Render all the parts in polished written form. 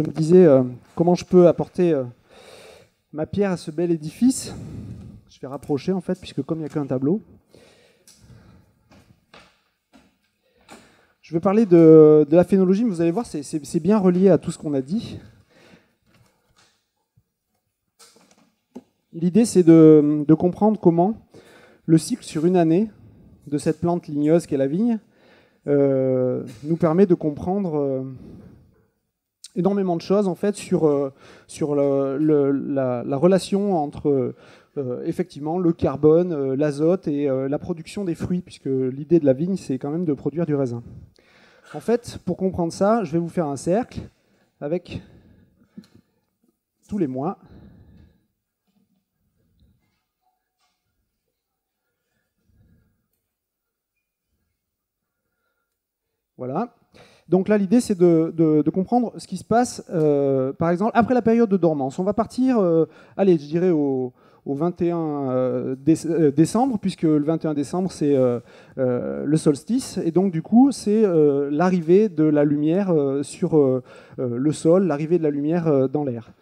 je me disais comment je peux apporter ma pierre à ce bel édifice. Je vais rapprocher en fait, puisque comme il n'y a qu'un tableau. Je vais parler de la phénologie, mais vous allez voir, c'est bien relié à tout ce qu'on a dit. L'idée, c'est de comprendre comment le cycle sur une année de cette plante ligneuse qu'est la vigne nous permet de comprendre énormément de choses en fait sur la relation entre effectivement le carbone, l'azote et la production des fruits, puisque l'idée de la vigne, c'est quand même de produire du raisin. En fait, pour comprendre ça, je vais vous faire un cercle avec tous les mois. Voilà. Donc là, l'idée, c'est de comprendre ce qui se passe, par exemple, après la période de dormance. On va partir, allez, je dirais au 21 décembre, puisque le 21 décembre, c'est le solstice. Et donc, du coup, c'est l'arrivée de la lumière sur le sol, l'arrivée de la lumière dans l'air.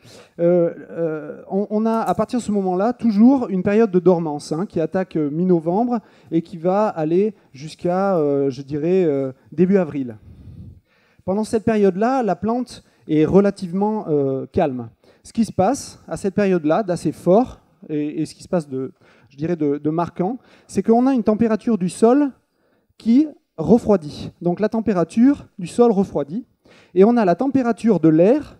On a, à partir de ce moment-là, toujours une période de dormance qui attaque mi-novembre et qui va aller jusqu'à, je dirais, début avril. Pendant cette période-là, la plante est relativement calme. Ce qui se passe à cette période-là, d'assez fort, et ce qui se passe je dirais de marquant, c'est qu'on a une température du sol qui refroidit. Donc la température du sol refroidit, et on a la température de l'air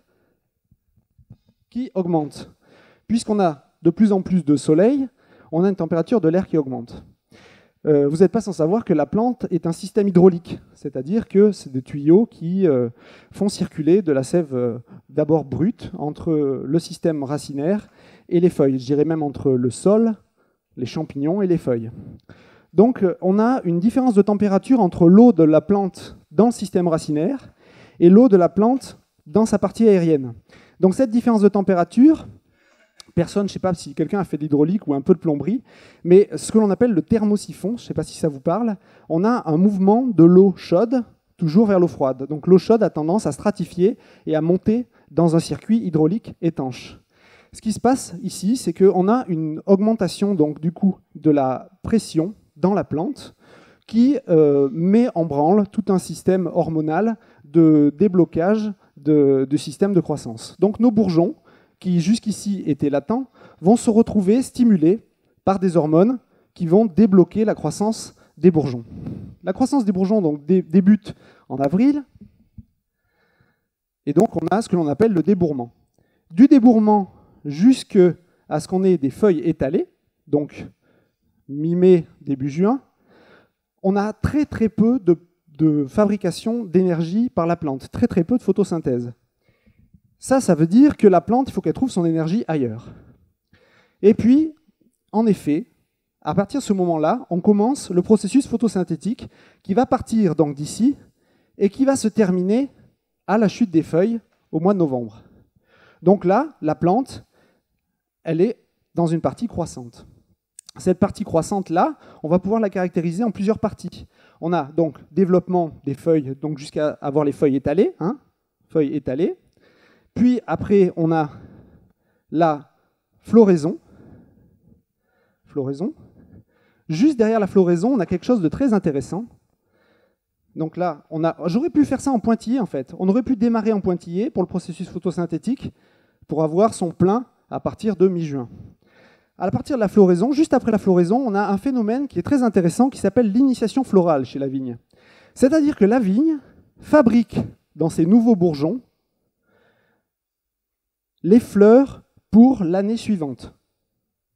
qui augmente. Puisqu'on a de plus en plus de soleil, on a une température de l'air qui augmente. Vous n'êtes pas sans savoir que la plante est un système hydraulique, c'est-à-dire que c'est des tuyaux qui font circuler de la sève d'abord brute entre le système racinaire et les feuilles, je dirais même entre le sol, les champignons et les feuilles. Donc on a une différence de température entre l'eau de la plante dans le système racinaire et l'eau de la plante dans sa partie aérienne. Donc cette différence de température, personne, je ne sais pas si quelqu'un a fait de l'hydraulique ou un peu de plomberie, mais ce que l'on appelle le thermosiphon, je ne sais pas si ça vous parle, on a un mouvement de l'eau chaude toujours vers l'eau froide. Donc l'eau chaude a tendance à stratifier et à monter dans un circuit hydraulique étanche. Ce qui se passe ici, c'est qu'on a une augmentation donc, du coup, de la pression dans la plante qui met en branle tout un système hormonal de déblocage du système de croissance. Donc nos bourgeons, qui jusqu'ici étaient latents, vont se retrouver stimulés par des hormones qui vont débloquer la croissance des bourgeons. La croissance des bourgeons donc, débute en avril, et donc on a ce que l'on appelle le débourrement. Du débourrement jusqu'à ce qu'on ait des feuilles étalées, donc mi-mai, début juin, on a très très peu de fabrication d'énergie par la plante, très très peu de photosynthèse. Ça veut dire que la plante, il faut qu'elle trouve son énergie ailleurs. Et puis, en effet, à partir de ce moment-là, on commence le processus photosynthétique qui va partir donc d'ici et qui va se terminer à la chute des feuilles au mois de novembre. Donc là, la plante, elle est dans une partie croissante. Cette partie croissante-là, on va pouvoir la caractériser en plusieurs parties. On a donc développement des feuilles, donc jusqu'à avoir les feuilles étalées, feuilles étalées. Puis après, on a la floraison. Juste derrière la floraison, on a quelque chose de très intéressant. Donc là, j'aurais pu faire ça en pointillé en fait. On aurait pu démarrer en pointillé pour le processus photosynthétique pour avoir son plein à partir de mi-juin. À partir de la floraison, juste après la floraison, on a un phénomène qui est très intéressant qui s'appelle l'initiation florale chez la vigne. C'est-à-dire que la vigne fabrique dans ses nouveaux bourgeons les fleurs pour l'année suivante. D'accord ?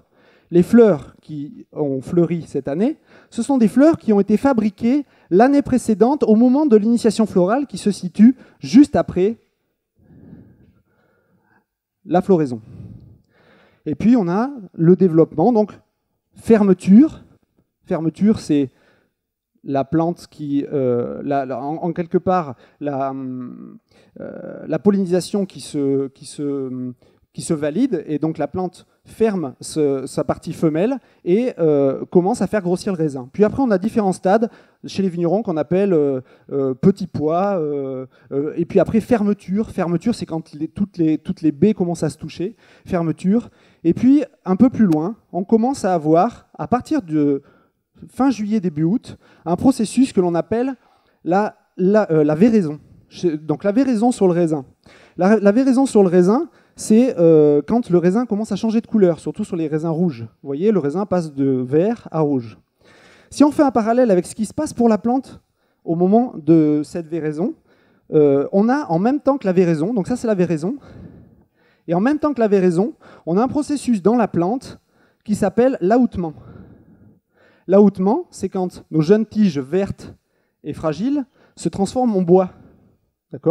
Les fleurs qui ont fleuri cette année, ce sont des fleurs qui ont été fabriquées l'année précédente au moment de l'initiation florale qui se situe juste après la floraison. Et puis on a le développement, donc fermeture. Fermeture, c'est la plante qui, en quelque part, la pollinisation qui se valide, et donc la plante ferme sa partie femelle et commence à faire grossir le raisin. Puis après, on a différents stades chez les vignerons qu'on appelle petit pois, et puis après fermeture. Fermeture, c'est quand toutes les baies commencent à se toucher. Fermeture. Et puis, un peu plus loin, on commence à avoir, à partir de fin juillet, début août, un processus que l'on appelle la véraison. Donc la véraison sur le raisin. La véraison sur le raisin, c'est quand le raisin commence à changer de couleur, surtout sur les raisins rouges. Vous voyez, le raisin passe de vert à rouge. Si on fait un parallèle avec ce qui se passe pour la plante au moment de cette véraison, on a en même temps que la véraison, donc ça c'est la véraison, et en même temps que la véraison, on a un processus dans la plante qui s'appelle l'aoutement. L'aoutement, c'est quand nos jeunes tiges vertes et fragiles se transforment en bois. D'accord ?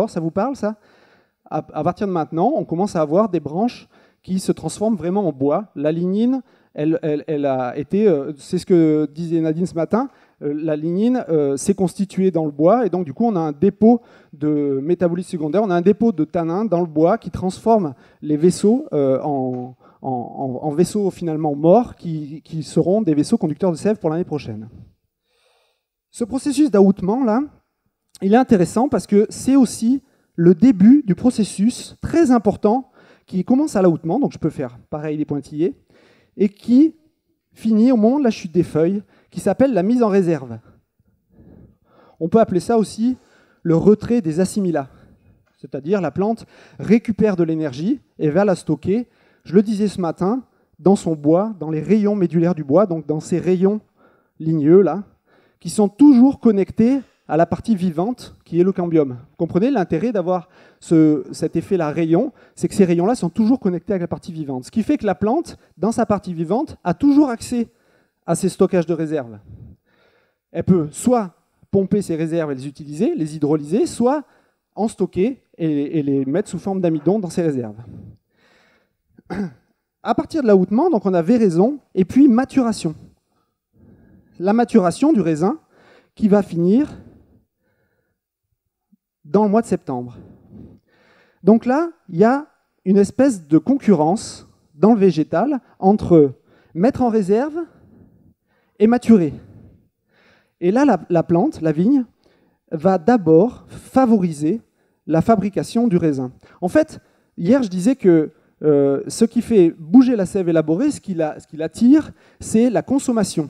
Ça vous parle, ça ? À partir de maintenant, on commence à avoir des branches qui se transforment vraiment en bois. La lignine, elle a été, c'est ce que disait Nadine ce matin, la lignine s'est constituée dans le bois, et donc du coup on a un dépôt de métabolisme secondaire, on a un dépôt de tanins dans le bois qui transforme les vaisseaux en vaisseaux finalement morts qui seront des vaisseaux conducteurs de sève pour l'année prochaine. Ce processus d'aoutement, là, il est intéressant parce que c'est aussi le début du processus très important qui commence à l'aoutement, donc je peux faire pareil les pointillés, et qui finit au moment de la chute des feuilles, qui s'appelle la mise en réserve. On peut appeler ça aussi le retrait des assimilats, c'est-à-dire la plante récupère de l'énergie et va la stocker, je le disais ce matin, dans son bois, dans les rayons médulaires du bois, donc dans ces rayons ligneux là, qui sont toujours connectés à la partie vivante qui est le cambium. Vous comprenez l'intérêt d'avoir cet effet-là rayon, c'est que ces rayons-là sont toujours connectés avec la partie vivante. Ce qui fait que la plante, dans sa partie vivante, a toujours accès à ces stockages de réserves. Elle peut soit pomper ces réserves et les utiliser, les hydrolyser, soit en stocker et les mettre sous forme d'amidon dans ces réserves. À partir de l'aoutement, donc on a véraison et puis maturation. La maturation du raisin qui va finir dans le mois de septembre. Donc là, il y a une espèce de concurrence dans le végétal entre mettre en réserve et maturer. Et là, la plante, la vigne, va d'abord favoriser la fabrication du raisin. En fait, hier, je disais que ce qui fait bouger la sève élaborée, ce qui l'attire, c'est la consommation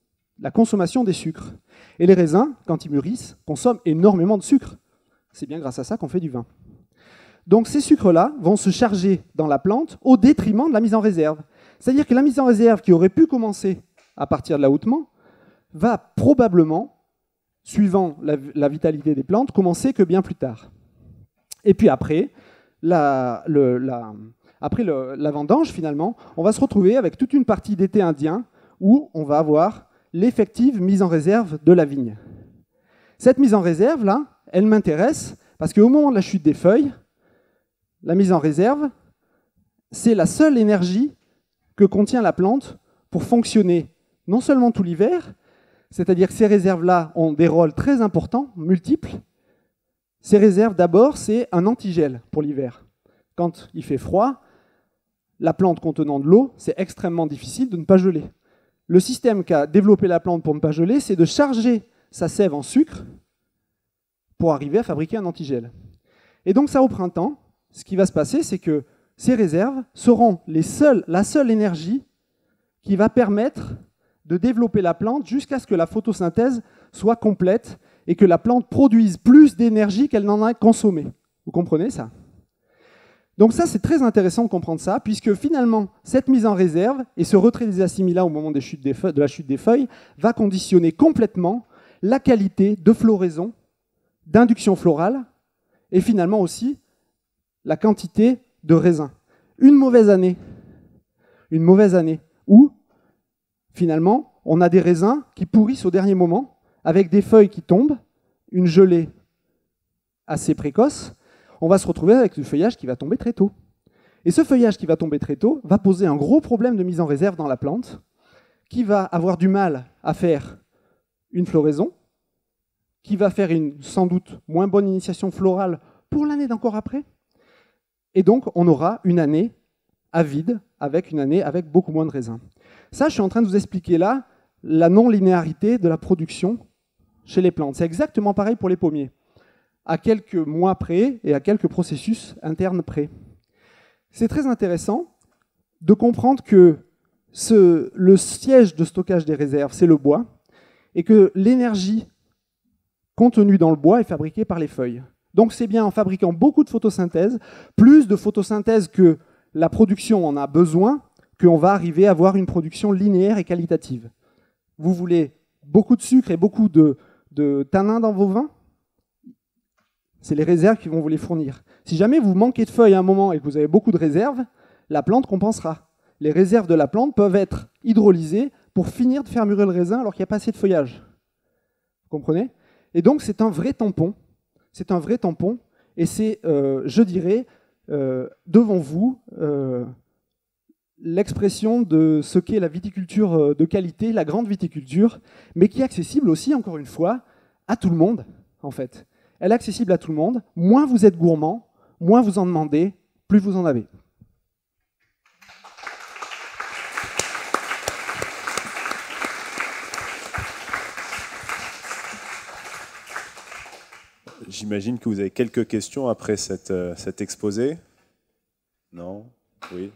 des sucres. Et les raisins, quand ils mûrissent, consomment énormément de sucre. C'est bien grâce à ça qu'on fait du vin. Donc ces sucres-là vont se charger dans la plante au détriment de la mise en réserve. C'est-à-dire que la mise en réserve qui aurait pu commencer à partir de l'aoutement va probablement, suivant la vitalité des plantes, commencer que bien plus tard. Et puis après, la vendange, finalement, on va se retrouver avec toute une partie d'été indien où on va avoir l'effective mise en réserve de la vigne. Cette mise en réserve, là, elle m'intéresse parce qu'au moment de la chute des feuilles, la mise en réserve, c'est la seule énergie que contient la plante pour fonctionner non seulement tout l'hiver, c'est-à-dire que ces réserves-là ont des rôles très importants, multiples. Ces réserves, d'abord, c'est un antigel pour l'hiver. Quand il fait froid, la plante contenant de l'eau, c'est extrêmement difficile de ne pas geler. Le système qu'a développé la plante pour ne pas geler, c'est de charger sa sève en sucre pour arriver à fabriquer un antigel. Et donc ça, au printemps, ce qui va se passer, c'est que ces réserves seront la seule énergie qui va permettre de développer la plante jusqu'à ce que la photosynthèse soit complète et que la plante produise plus d'énergie qu'elle n'en a consommé. Vous comprenez ça ? Donc ça, c'est très intéressant de comprendre ça, puisque finalement, cette mise en réserve et ce retrait des assimilats au moment de la chute des feuilles va conditionner complètement la qualité de floraison, d'induction florale, et finalement aussi la quantité de raisins. Une mauvaise année où, finalement, on a des raisins qui pourrissent au dernier moment, avec des feuilles qui tombent, une gelée assez précoce, on va se retrouver avec du feuillage qui va tomber très tôt. Et ce feuillage qui va tomber très tôt va poser un gros problème de mise en réserve dans la plante, qui va avoir du mal à faire une floraison, qui va faire une sans doute moins bonne initiation florale pour l'année d'encore après. Et donc, on aura une année à vide, avec une année avec beaucoup moins de raisins. Ça, je suis en train de vous expliquer là la non-linéarité de la production chez les plantes. C'est exactement pareil pour les pommiers, à quelques mois près et à quelques processus internes près. C'est très intéressant de comprendre que le siège de stockage des réserves, c'est le bois, et que l'énergie contenue dans le bois est fabriquée par les feuilles. Donc c'est bien en fabriquant beaucoup de photosynthèse, plus de photosynthèse que la production en a besoin, qu'on va arriver à avoir une production linéaire et qualitative. Vous voulez beaucoup de sucre et beaucoup de tanins dans vos vins? C'est les réserves qui vont vous les fournir. Si jamais vous manquez de feuilles à un moment et que vous avez beaucoup de réserves, la plante compensera. Les réserves de la plante peuvent être hydrolysées pour finir de faire mûrir le raisin alors qu'il n'y a pas assez de feuillage. Vous comprenez? Et donc c'est un vrai tampon. C'est un vrai tampon. Et c'est, je dirais, devant vous, l'expression de ce qu'est la viticulture de qualité, la grande viticulture, mais qui est accessible aussi, encore une fois, à tout le monde, en fait. Elle est accessible à tout le monde. Moins vous êtes gourmand, moins vous en demandez, plus vous en avez. J'imagine que vous avez quelques questions après cet exposé. Non? Oui?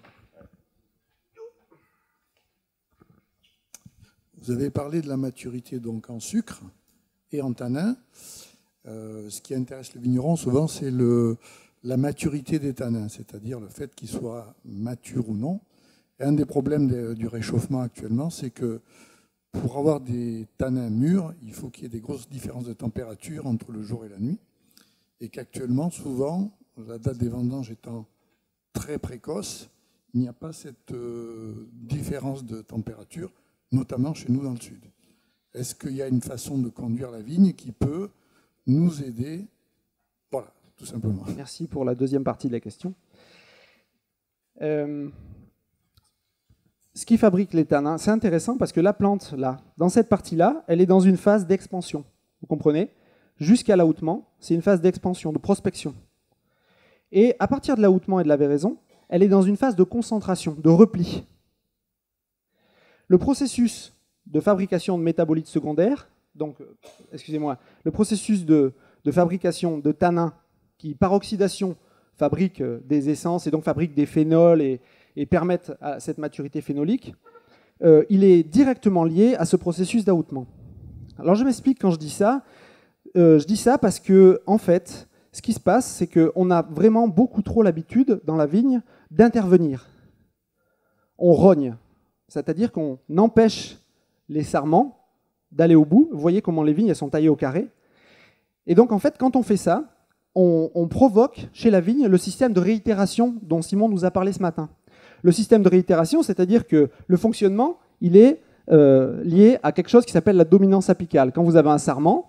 Vous avez parlé de la maturité donc en sucre et en tanin. Ce qui intéresse le vigneron souvent, c'est la maturité des tanins, c'est-à-dire le fait qu'ils soient matures ou non. Et un des problèmes du réchauffement actuellement, c'est que pour avoir des tanins mûrs, il faut qu'il y ait des grosses différences de température entre le jour et la nuit. Et qu'actuellement, souvent, la date des vendanges étant très précoce, il n'y a pas cette différence de température, notamment chez nous dans le sud. Est-ce qu'il y a une façon de conduire la vigne qui peut nous aider? Voilà, tout simplement. Merci pour la deuxième partie de la question. Ce qui fabrique les tanins, c'est intéressant parce que la plante, là, dans cette partie-là, elle est dans une phase d'expansion. Vous comprenez? Jusqu'à l'ahoutement, c'est une phase d'expansion, de prospection. Et à partir de l'ahoutement et de la véraison, elle est dans une phase de concentration, de repli. Le processus de fabrication de métabolites secondaires, donc, excusez-moi, le processus de fabrication de tanins qui, par oxydation, fabriquent des essences et donc fabriquent des phénols et permettent à cette maturité phénolique, il est directement lié à ce processus d'ahoutement. Alors je m'explique quand je dis ça. Je dis ça parce que, en fait, ce qui se passe, c'est qu'on a vraiment beaucoup trop l'habitude, dans la vigne, d'intervenir. On rogne, c'est-à-dire qu'on empêche les sarments d'aller au bout. Vous voyez comment les vignes elles sont taillées au carré. Et donc, en fait, quand on fait ça, on provoque chez la vigne le système de réitération dont Simon nous a parlé ce matin. Le système de réitération, c'est-à-dire que le fonctionnement, il est lié à quelque chose qui s'appelle la dominance apicale. Quand vous avez un sarment,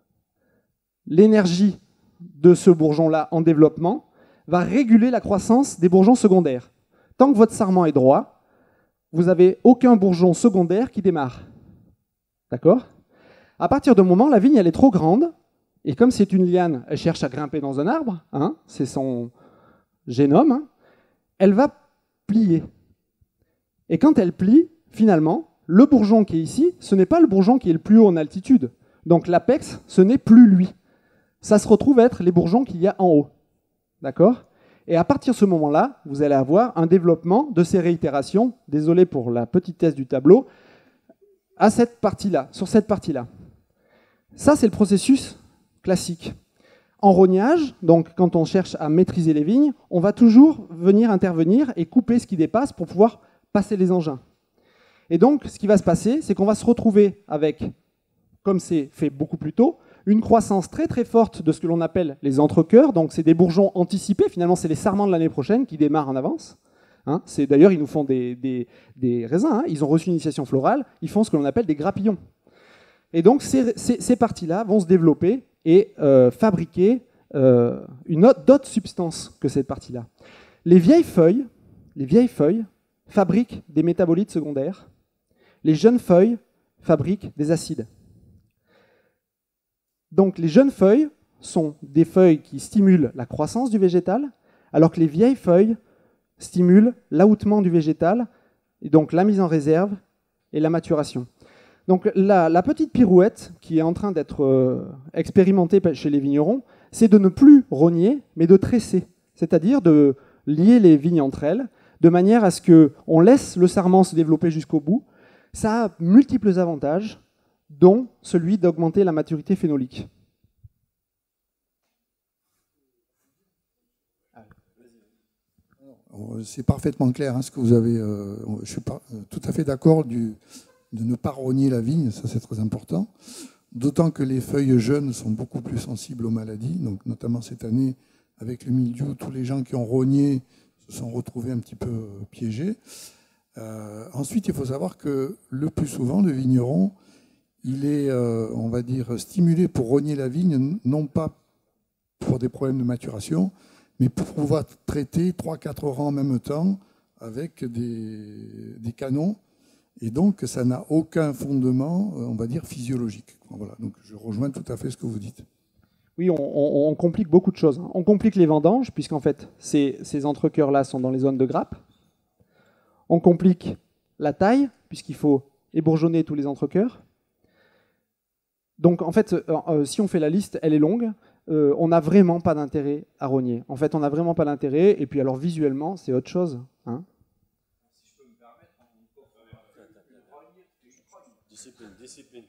l'énergie de ce bourgeon-là en développement va réguler la croissance des bourgeons secondaires. Tant que votre sarment est droit, vous n'avez aucun bourgeon secondaire qui démarre. D'accord? À partir d'un moment, la vigne elle est trop grande, et comme c'est une liane, elle cherche à grimper dans un arbre, hein, c'est son génome, hein, elle va plier. Et quand elle plie, finalement, le bourgeon qui est ici, ce n'est pas le bourgeon qui est le plus haut en altitude. Donc l'apex, ce n'est plus lui. Ça se retrouve être les bourgeons qu'il y a en haut. D'accord? Et à partir de ce moment-là, vous allez avoir un développement de ces réitérations, désolé pour la petitesse du tableau, à cette partie-là, sur cette partie-là. Ça, c'est le processus classique. En rognage, donc quand on cherche à maîtriser les vignes, on va toujours venir intervenir et couper ce qui dépasse pour pouvoir passer les engins. Et donc, ce qui va se passer, c'est qu'on va se retrouver avec, comme c'est fait beaucoup plus tôt, une croissance très très forte de ce que l'on appelle les entrecœurs. Donc c'est des bourgeons anticipés, finalement c'est les sarments de l'année prochaine qui démarrent en avance. Hein, d'ailleurs, ils nous font des raisins, hein, ils ont reçu une initiation florale, ils font ce que l'on appelle des grappillons. Et donc ces parties-là vont se développer et fabriquer d'autres substances que cette partie-là. Les vieilles feuilles fabriquent des métabolites secondaires. Les jeunes feuilles fabriquent des acides. Donc les jeunes feuilles sont des feuilles qui stimulent la croissance du végétal, alors que les vieilles feuilles stimule l'ahoutement du végétal, et donc la mise en réserve et la maturation. Donc la petite pirouette qui est en train d'être expérimentée chez les vignerons, c'est de ne plus rogner, mais de tresser, c'est-à-dire de lier les vignes entre elles, de manière à ce qu'on laisse le sarment se développer jusqu'au bout. Ça a multiples avantages, dont celui d'augmenter la maturité phénolique. C'est parfaitement clair ce que vous avez. Je suis tout à fait d'accord de ne pas rogner la vigne, ça c'est très important. D'autant que les feuilles jeunes sont beaucoup plus sensibles aux maladies, donc notamment cette année avec le mildiou, tous les gens qui ont rogné se sont retrouvés un petit peu piégés. Ensuite, il faut savoir que le plus souvent, le vigneron, il est, on va dire, stimulé pour rogner la vigne, non pas pour des problèmes de maturation, mais pour pouvoir traiter 3-4 rangs en même temps avec des canons. Et donc, ça n'a aucun fondement, on va dire, physiologique. Voilà, donc je rejoins tout à fait ce que vous dites. Oui, on complique beaucoup de choses. On complique les vendanges, puisqu'en fait, ces entrecœurs-là sont dans les zones de grappe. On complique la taille, puisqu'il faut ébourgeonner tous les entrecœurs. Donc, en fait, si on fait la liste, elle est longue. On n'a vraiment pas d'intérêt à rogner. En fait, on n'a vraiment pas d'intérêt. Et puis, alors, visuellement, c'est autre chose. Si je peux me permettre, discipline.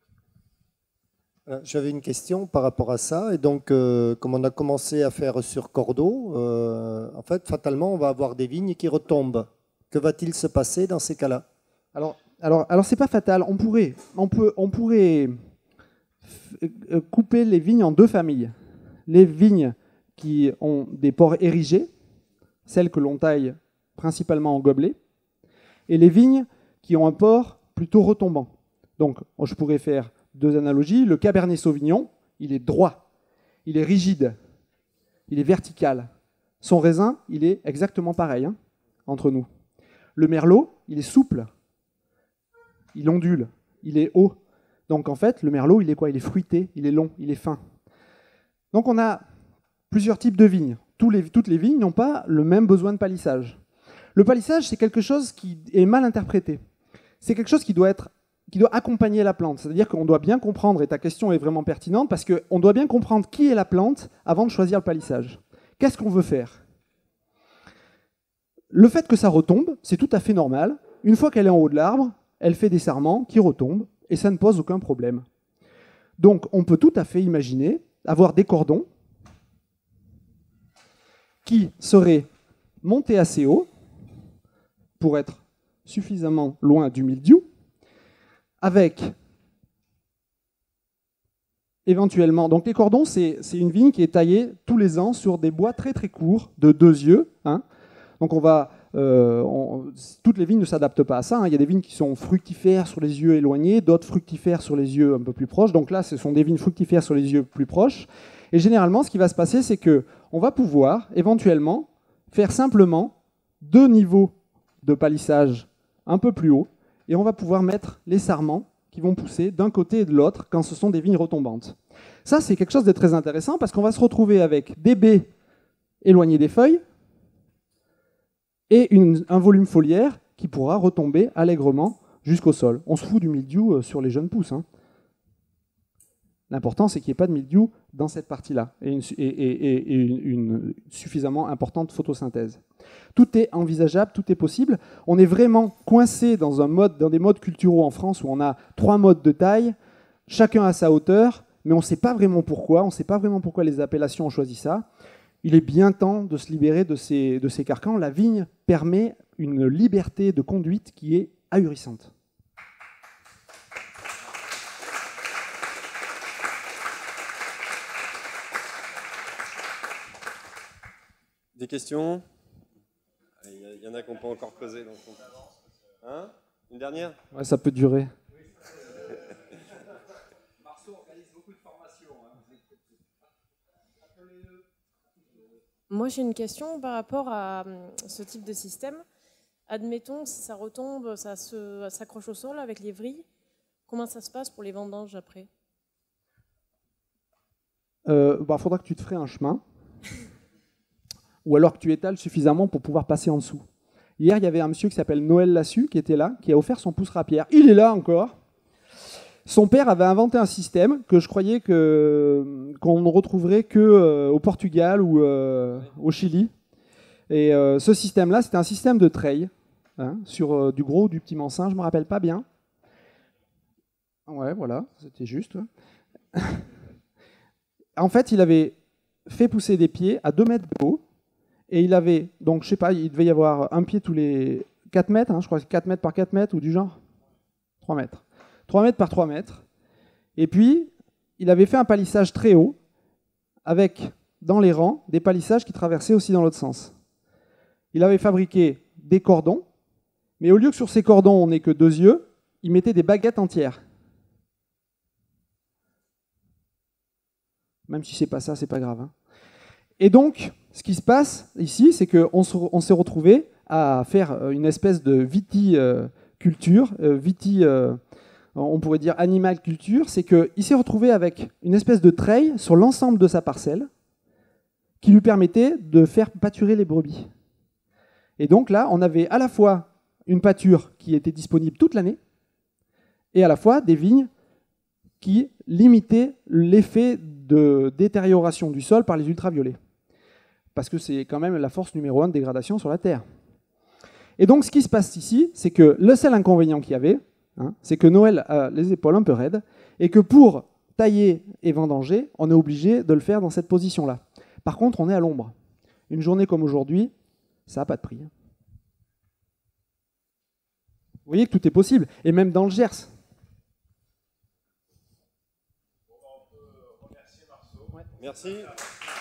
J'avais une question par rapport à ça. Et donc, comme on a commencé à faire sur Cordeaux, en fait, fatalement, on va avoir des vignes qui retombent. Que va-t-il se passer dans ces cas-là? Alors, c'est pas fatal. On pourrait couper les vignes en deux familles. Les vignes qui ont des pores érigés, celles que l'on taille principalement en gobelet, et les vignes qui ont un port plutôt retombant. Donc, je pourrais faire deux analogies. Le Cabernet Sauvignon, il est droit, il est rigide, il est vertical. Son raisin, il est exactement pareil, entre nous. Le Merlot, il est souple, il ondule, il est haut. Donc en fait, le Merlot, il est quoi? Il est fruité, il est long, il est fin. Donc on a plusieurs types de vignes. Toutes les vignes n'ont pas le même besoin de palissage. Le palissage, c'est quelque chose qui est mal interprété. C'est quelque chose qui doit accompagner la plante. C'est-à-dire qu'on doit bien comprendre, et ta question est vraiment pertinente, parce qu'on doit bien comprendre qui est la plante avant de choisir le palissage. Qu'est-ce qu'on veut faire? Le fait que ça retombe, c'est tout à fait normal. Une fois qu'elle est en haut de l'arbre, elle fait des sarments qui retombent, et ça ne pose aucun problème. Donc on peut tout à fait imaginer avoir des cordons qui seraient montés assez haut pour être suffisamment loin du mildiou, avec éventuellement... Donc les cordons, c'est une vigne qui est taillée tous les ans sur des bois très très courts, de 2 yeux. Donc toutes les vignes ne s'adaptent pas à ça. Il y a des vignes qui sont fructifères sur les yeux éloignés, d'autres fructifères sur les yeux un peu plus proches. Donc là, ce sont des vignes fructifères sur les yeux plus proches. Et généralement, ce qui va se passer, c'est qu'on va pouvoir éventuellement faire simplement 2 niveaux de palissage un peu plus haut, et on va pouvoir mettre les sarments qui vont pousser d'un côté et de l'autre quand ce sont des vignes retombantes. Ça, c'est quelque chose de très intéressant parce qu'on va se retrouver avec des baies éloignées des feuilles et un volume foliaire qui pourra retomber allègrement jusqu'au sol. On se fout du mildiou sur les jeunes pousses. L'important, c'est qu'il n'y ait pas de mildiou dans cette partie-là et une suffisamment importante photosynthèse. Tout est envisageable, tout est possible. On est vraiment coincé dans des modes culturaux en France où on a 3 modes de taille, chacun à sa hauteur, mais on ne sait pas vraiment pourquoi. On ne sait pas vraiment pourquoi les appellations ont choisi ça. Il est bien temps de se libérer de ces carcans. La vigne permet une liberté de conduite qui est ahurissante. Des questions? Il y en a qu'on peut encore poser. Donc une dernière? Ouais, ça peut durer. Marceau organise beaucoup de formations. Moi, j'ai une question par rapport à ce type de système. Admettons, si ça retombe, ça s'accroche au sol avec les vrilles. Comment ça se passe pour les vendanges après? Faudra que tu te ferais un chemin. ou alors que tu étales suffisamment pour pouvoir passer en dessous. Hier, il y avait un monsieur qui s'appelle Noël Lassu qui était là, qui a offert son pouce rapière. Il est là encore. Son père avait inventé un système que je croyais qu'on ne retrouverait que au Portugal ou au Chili. Et ce système-là, c'était un système de treille, hein, sur du gros ou du petit mansin, je ne me rappelle pas bien. Ouais, voilà, c'était juste. En fait, il avait fait pousser des pieds à 2 mètres de haut. Et il avait, donc je sais pas, il devait y avoir un pied tous les 4 mètres, hein, je crois que 4 mètres par 4 mètres ou du genre 3 mètres. 3 mètres par 3 mètres. Et puis, il avait fait un palissage très haut, avec, dans les rangs, des palissages qui traversaient aussi dans l'autre sens. Il avait fabriqué des cordons, mais au lieu que sur ces cordons, on n'ait que 2 yeux, il mettait des baguettes entières. Même si c'est pas ça, c'est pas grave. Hein. Et donc, ce qui se passe ici, c'est qu'on s'est retrouvé à faire une espèce de viticulture, on pourrait dire animal culture, c'est qu'il s'est retrouvé avec une espèce de treille sur l'ensemble de sa parcelle qui lui permettait de faire pâturer les brebis. Et donc là, on avait à la fois une pâture qui était disponible toute l'année et à la fois des vignes qui limitaient l'effet de détérioration du sol par les ultraviolets. Parce que c'est quand même la force numéro 1 de dégradation sur la Terre. Et donc, ce qui se passe ici, c'est que le seul inconvénient qu'il y avait, hein, c'est que Noël a les épaules un peu raides, et que pour tailler et vendanger, on est obligé de le faire dans cette position-là. Par contre, on est à l'ombre. Une journée comme aujourd'hui, ça n'a pas de prix. Vous voyez que tout est possible, et même dans le Gers. Merci.